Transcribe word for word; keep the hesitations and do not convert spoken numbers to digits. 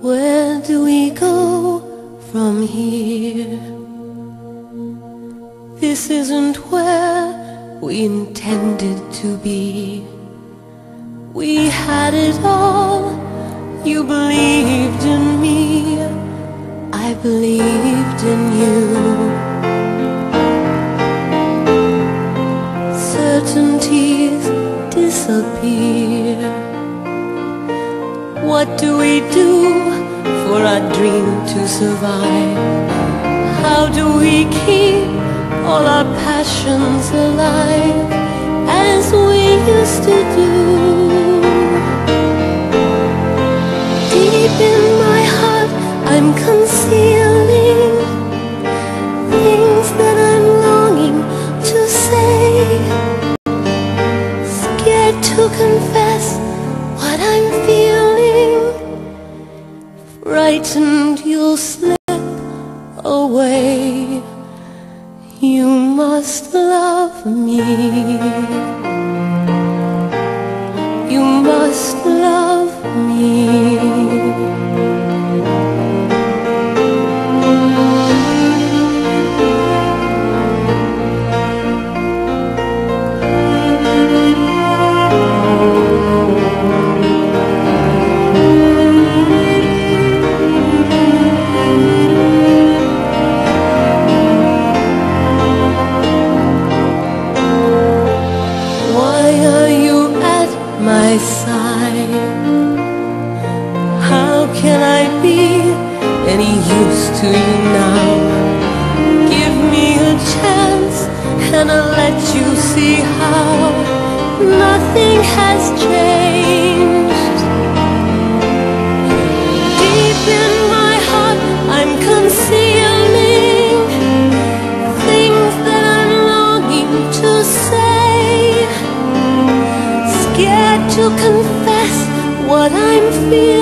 Where do we go from here? This isn't where we intended to be. We had it all. You believed in me, I believed in you. Certainties disappear. What do we do for our dream to survive? How do we keep all our passions alive as we used to do? Deep in my heart I'm concealing things that I'm longing to say, scared to confess what I'm feeling, frightened you'll slip away. You must love me. You must love me. My side, how can I be any use to you now? Give me a chance and I'll let you see how nothing has changed. Deep in my heart I'm concealing things that I'm longing to say, scared to confess what I'm feeling.